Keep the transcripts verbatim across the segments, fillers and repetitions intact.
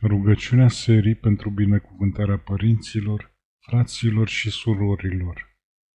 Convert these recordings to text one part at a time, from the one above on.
Rugăciunea serii pentru binecuvântarea părinților, fraților și surorilor.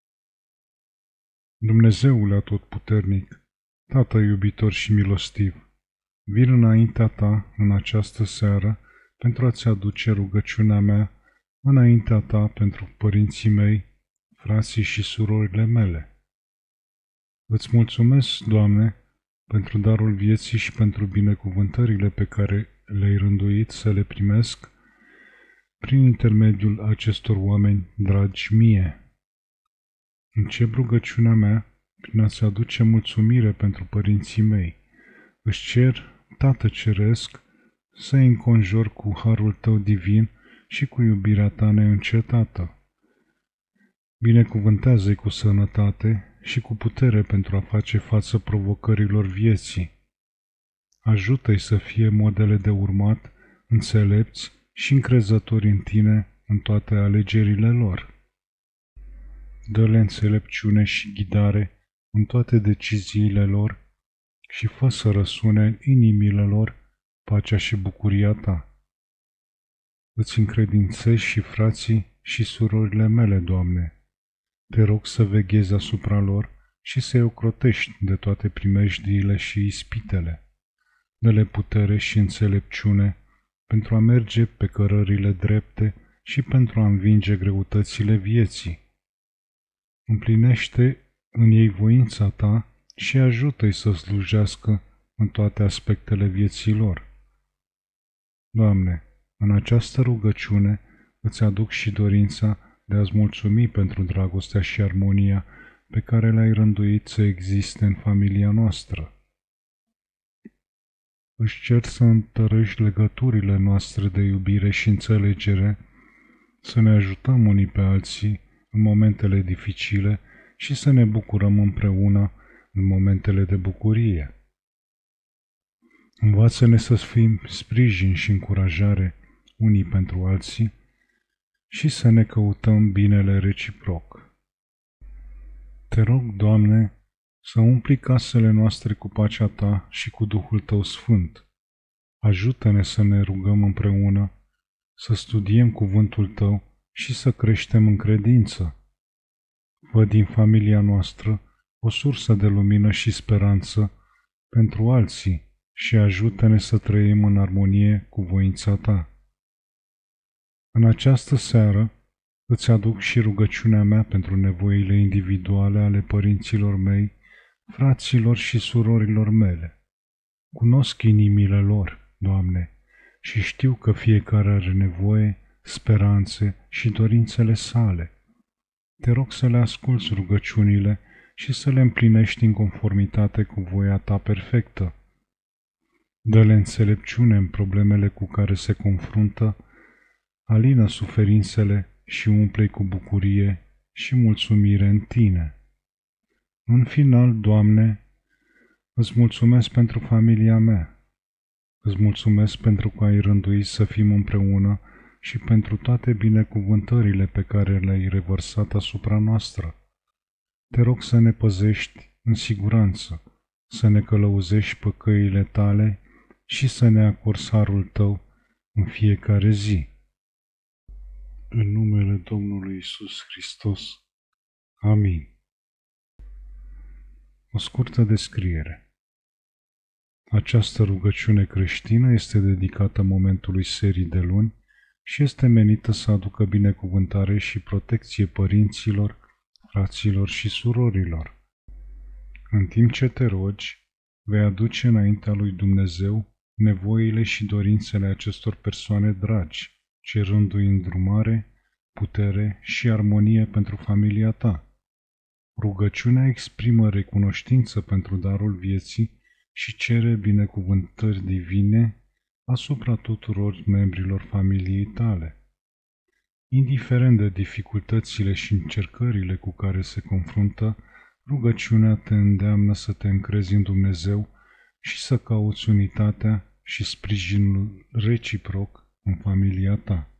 Dumnezeule atotputernic, Tată iubitor și milostiv, vin înaintea Ta în această seară pentru a-ți aduce rugăciunea mea înaintea Ta pentru părinții mei, frații și surorile mele. Îți mulțumesc, Doamne, pentru darul vieții și pentru binecuvântările pe care le-ai rânduit să le primesc prin intermediul acestor oameni dragi mie. Încep rugăciunea mea prin a-ți aduce mulțumire pentru părinții mei. Își cer, Tată Ceresc, să-i înconjor cu harul Tău divin și cu iubirea Ta neîncetată. Binecuvântează-i cu sănătate și cu putere pentru a face față provocărilor vieții. Ajută-i să fie modele de urmat, înțelepți și încrezători în Tine în toate alegerile lor. Dă-le înțelepciune și ghidare în toate deciziile lor și fă să răsune în inimile lor pacea și bucuria Ta. Îți încredințez și frații și surorile mele, Doamne. Te rog să veghezi asupra lor și să-i ocrotești de toate primejdiile și ispitele. Dă-le putere și înțelepciune pentru a merge pe cărările drepte și pentru a învinge greutățile vieții. Împlinește în ei voința Ta și ajută-i să slujească în toate aspectele vieții lor. Doamne, în această rugăciune îți aduc și dorința de a-ți mulțumi pentru dragostea și armonia pe care le-ai rânduit să existe în familia noastră. Își cer să întărești legăturile noastre de iubire și înțelegere, să ne ajutăm unii pe alții în momentele dificile și să ne bucurăm împreună în momentele de bucurie. Învață-ne să fim sprijin și încurajare unii pentru alții și să ne căutăm binele reciproc. Te rog, Doamne, să umpli casele noastre cu pacea Ta și cu Duhul Tău Sfânt. Ajută-ne să ne rugăm împreună, să studiem cuvântul Tău și să creștem în credință. Fă din familia noastră o sursă de lumină și speranță pentru alții și ajută-ne să trăim în armonie cu voința Ta. În această seară îți aduc și rugăciunea mea pentru nevoile individuale ale părinților mei, fraților și surorilor mele. Cunosc inimile lor, Doamne, și știu că fiecare are nevoie, speranțe și dorințele sale. Te rog să le asculți rugăciunile și să le împlinești în conformitate cu voia Ta perfectă. Dă-le înțelepciune în problemele cu care se confruntă, alină suferințele și umple-i cu bucurie și mulțumire în Tine. În final, Doamne, îți mulțumesc pentru familia mea. Îți mulțumesc pentru că ai rânduit să fim împreună și pentru toate binecuvântările pe care le-ai revărsat asupra noastră. Te rog să ne păzești în siguranță, să ne călăuzești pe căile Tale și să ne acorzi harul Tău în fiecare zi. În numele Domnului Iisus Hristos. Amin. O scurtă descriere. Această rugăciune creștină este dedicată momentului serii de luni și este menită să aducă binecuvântare și protecție părinților, fraților și surorilor. În timp ce te rogi, vei aduce înaintea lui Dumnezeu nevoile și dorințele acestor persoane dragi, cerându-i îndrumare, putere și armonie pentru familia ta. Rugăciunea exprimă recunoștință pentru darul vieții și cere binecuvântări divine asupra tuturor membrilor familiei tale. Indiferent de dificultățile și încercările cu care se confruntă, rugăciunea te îndeamnă să te încrezi în Dumnezeu și să cauți unitatea și sprijinul reciproc în familia ta.